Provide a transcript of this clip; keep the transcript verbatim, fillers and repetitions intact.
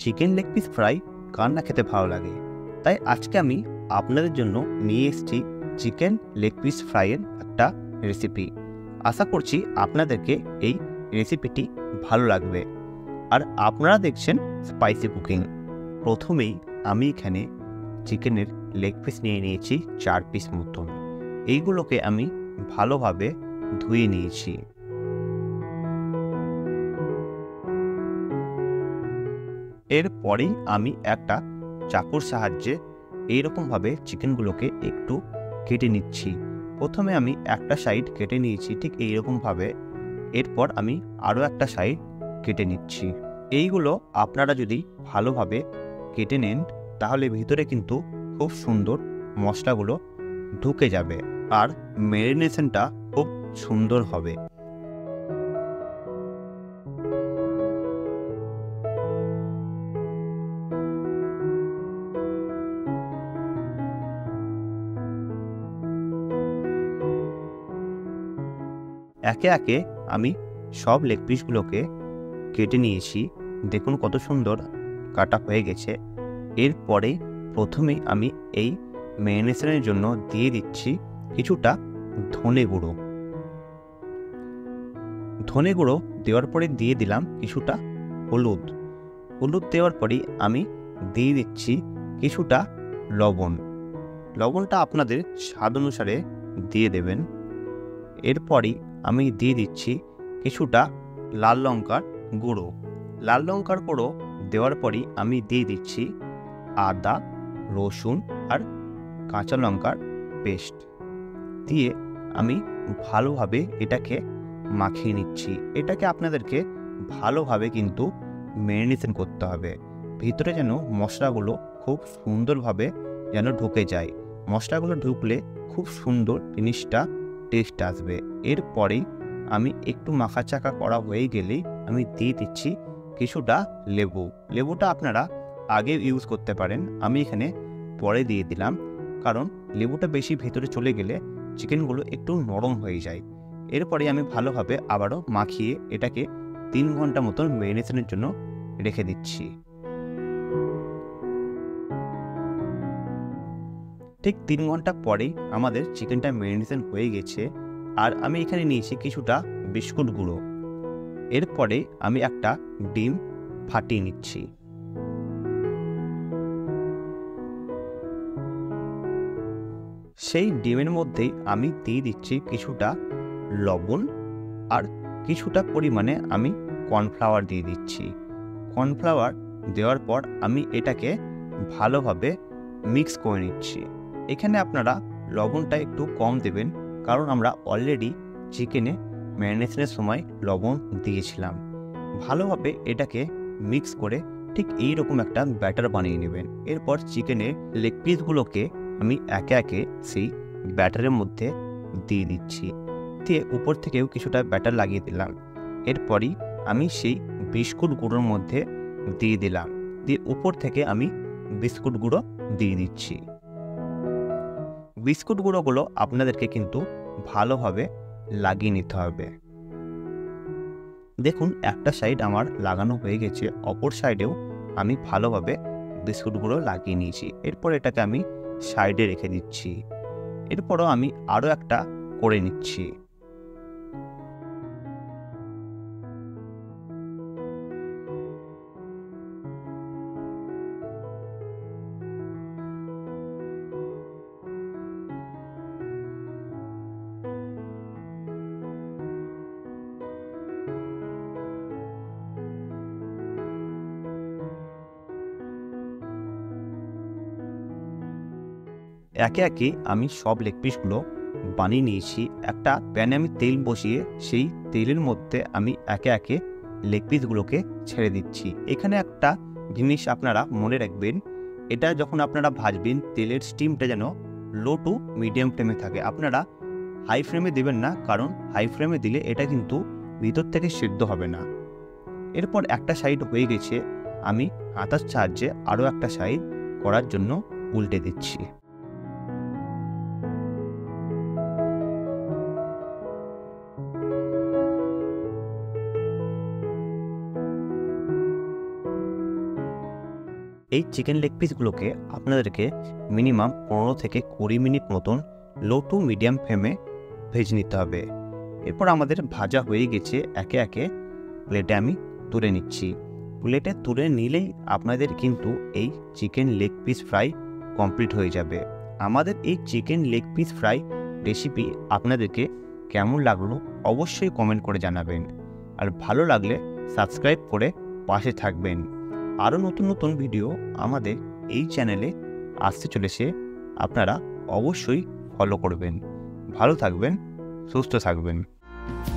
Chicken leg piece fry কার না খেতে ভালো লাগে, তাই আজকে আমি আপনাদের জন্য নিয়ে এসেছি চিকেন লেগ পিস ফ্রাইয়ের একটা রেসিপি। আশা করছি আপনাদেরকে এই রেসিপিটি ভালো লাগবে। আর আপনারা দেখছেন স্পাইসি কুকিং। প্রথমেই আমি এখানে চিকেনের লেগ পিস নিয়ে নিয়েছি চার পিস মতন। এইগুলোকে আমি ভালোভাবে ধুয়ে নিয়েছি। এরপরেই আমি একটা চাকুর সাহায্যে এইরকমভাবে চিকেনগুলোকে একটু কেটে নিচ্ছি। প্রথমে আমি একটা সাইড কেটে নিয়েছি ঠিক এইরকমভাবে, এরপর আমি আরও একটা সাইড কেটে নিচ্ছি। এইগুলো আপনারা যদি ভালোভাবে কেটে নেন তাহলে ভিতরে কিন্তু খুব সুন্দর মশলাগুলো ঢুকে যাবে আর ম্যারিনেশনটা খুব সুন্দর হবে। একে একে আমি সব লেগ পিসগুলোকে কেটে নিয়েছি। দেখুন কত সুন্দর কাটা হয়ে গেছে। এরপরে প্রথমেই আমি এই ম্যারিনেশনের জন্য দিয়ে দিচ্ছি কিছুটা ধনে গুঁড়ো। ধনে গুঁড়ো দেওয়ার পরে দিয়ে দিলাম কিছুটা হলুদ। হলুদ দেওয়ার পরেই আমি দিয়ে দিচ্ছি কিছুটা লবণ। লবণটা আপনাদের স্বাদ অনুসারে দিয়ে দেবেন। এরপরই আমি দিয়ে দিচ্ছি কিছুটা লাল লঙ্কার গুঁড়ো। লাল লঙ্কার গুঁড়ো দেওয়ার পরই আমি দিয়ে দিচ্ছি আদা, রসুন আর কাঁচা লঙ্কার পেস্ট দিয়ে আমি ভালোভাবে এটাকে মাখিয়ে নিচ্ছি। এটাকে আপনাদেরকে ভালোভাবে কিন্তু ম্যারিনেশন করতে হবে, ভিতরে যেন মশলাগুলো খুব সুন্দরভাবে যেন ঢুকে যায়। মশলাগুলো ঢুকলে খুব সুন্দর জিনিসটা টেস্ট আসবে। এরপরেই আমি একটু মাখা চাকা করা হয়ে গেলেই আমি দিয়ে দিচ্ছি কিছুটা লেবু। লেবুটা আপনারা আগে ইউজ করতে পারেন, আমি এখানে পরে দিয়ে দিলাম, কারণ লেবুটা বেশি ভেতরে চলে গেলে চিকেনগুলো একটু নরম হয়ে যায়। এরপরে আমি ভালোভাবে আবারও মাখিয়ে এটাকে তিন ঘন্টা মতন ম্যারিনেশনের জন্য রেখে দিচ্ছি। ঠিক তিন ঘন্টা পরেই আমাদের চিকেনটা ম্যারিনেশন হয়ে গেছে। আর আমি এখানে নিয়েছি কিছুটা বিস্কুট গুঁড়ো। এরপরে আমি একটা ডিম ফাটিয়ে নিচ্ছি। সেই ডিমের মধ্যেই আমি দিয়ে দিচ্ছি কিছুটা লবণ আর কিছুটা পরিমাণে আমি কর্নফ্লাওয়ার দিয়ে দিচ্ছি। কর্নফ্লাওয়ার দেওয়ার পর আমি এটাকে ভালোভাবে মিক্স করে নিচ্ছি। এখানে আপনারা লবণটা একটু কম দেবেন, কারণ আমরা অলরেডি চিকেনে ম্যারিনেশনের সময় লবণ দিয়েছিলাম। ভালোভাবে এটাকে মিক্স করে ঠিক এইরকম একটা ব্যাটার বানিয়ে নেবেন। এরপর চিকেনের লেগ পিসগুলোকে আমি একে একে সেই ব্যাটারের মধ্যে দিয়ে দিচ্ছি, দিয়ে উপর থেকেও কিছুটা ব্যাটার লাগিয়ে দিলাম। এরপরই আমি সেই বিস্কুট গুঁড়োর মধ্যে দিয়ে দিলাম, দিয়ে উপর থেকে আমি বিস্কুট গুঁড়ো দিয়ে দিচ্ছি। বিস্কুট গুঁড়োগুলো আপনাদেরকে কিন্তু ভালোভাবে লাগিয়ে নিতে হবে। দেখুন একটা সাইড আমার লাগানো হয়ে গেছে, অপর সাইডেও আমি ভালোভাবে বিস্কুট গুঁড়ো লাগিয়ে নিয়েছি। এরপর এটাকে আমি সাইডে রেখে দিচ্ছি। এরপরও আমি আরও একটা করে নিচ্ছি। একে একে আমি সব লেগ পিসগুলো বানিয়ে নিয়েছি। একটা প্যানে আমি তেল বসিয়ে সেই তেলের মধ্যে আমি একে একে লেগ পিসগুলোকে ছেড়ে দিচ্ছি। এখানে একটা জিনিস আপনারা মনে রাখবেন, এটা যখন আপনারা ভাজবেন তেলের স্টিমটা যেন লো টু মিডিয়াম ফ্লেমে থাকে। আপনারা হাই ফ্লেমে দেবেন না, কারণ হাই ফ্লেমে দিলে এটা কিন্তু ভিতর থেকে সিদ্ধ হবে না। এরপর একটা সাইড হয়ে গেছে, আমি হাতার সাহায্যে আরও একটা সাইড করার জন্য উল্টে দিচ্ছি। এই চিকেন লেগ পিসগুলোকে আপনাদেরকে মিনিমাম পনেরো থেকে কুড়ি মিনিট মতন লো টু মিডিয়াম ফ্লেমে ভেজে নিতে হবে। এরপর আমাদের ভাজা হয়ে গেছে, একে একে প্লেটে আমি তুলে নিচ্ছি। প্লেটে তুলে নিলেই আপনাদের কিন্তু এই chicken leg piece fry complete হয়ে যাবে। আমাদের এই chicken leg piece fry recipe আপনাদেরকে কেমন লাগলো অবশ্যই কমেন্ট করে জানাবেন, আর ভালো লাগলে সাবস্ক্রাইব করে পাশে থাকবেন। আরও নতুন নতুন ভিডিও আমাদের এই চ্যানেলে আসতে চলেছে, আপনারা অবশ্যই ফলো করবেন। ভালো থাকবেন, সুস্থ থাকবেন।